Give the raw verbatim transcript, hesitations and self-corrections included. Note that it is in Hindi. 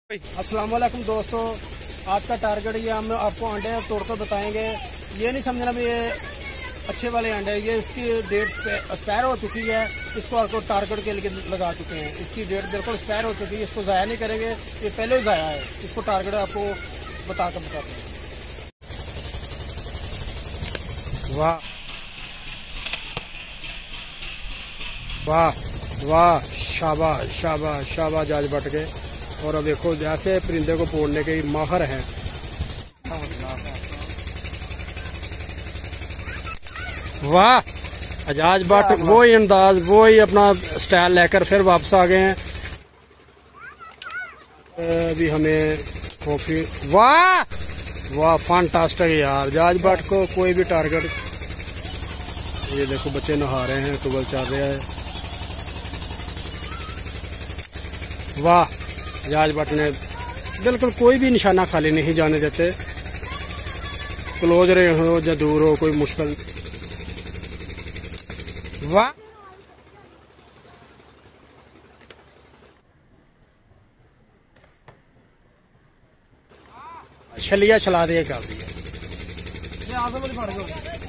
अस्सलाम वालेकुम दोस्तों, आज का टारगेट ये हम आपको अंडे तोड़कर बताएंगे। ये नहीं समझना भी ये अच्छे वाले अंडे, ये इसकी डेट एक्सपायर हो चुकी है। इसको आपको टारगेट के लिए लगा चुके हैं, इसकी डेट बिल्कुल एक्सपायर हो चुकी है। इसको ज़ाया नहीं करेंगे, ये पहले ही ज़ाया है। इसको टारगेट आपको बताकर बताते हैं। वाह वाह वाह, शाबाश शाबाश शाबाश जाज बट के। और अब देखो जैसे परिंदे को पोड़ने के माहर हैं। वाह, अजाज बट वो ही अंदाज, वो ही अपना स्टाइल लेकर फिर वापस आ गए हैं। अभी हमें कॉफी, वाह वाह, फैंटास्टिक यार। जाज बट को कोई भी टारगेट। ये देखो बच्चे नहा रहे हैं, टूबल चल रहा है। वाह, जाज बट ने बिल्कुल कोई भी निशाना खाली नहीं जाने देते। क्लोज रहे हो या दूर हो, कोई मुश्किल। वाह, छलिया चला दिया कर दिया।